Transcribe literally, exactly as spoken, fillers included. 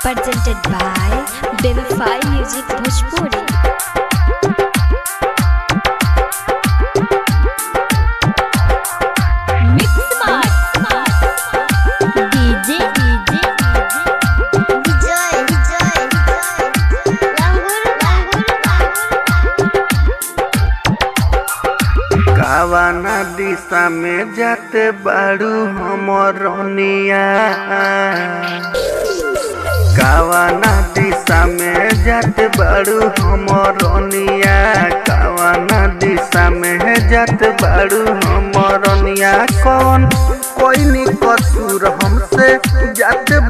presented by Benify Music Bhojpuri. कावना दिशा में जाते बाड़ू हमरनिया, कावना दिशा में जाते बाड़ू हमरनिया, कावना दिशा में जाते बाड़ू हमरनिया। कौन कोई नी कसूर हमसे जाते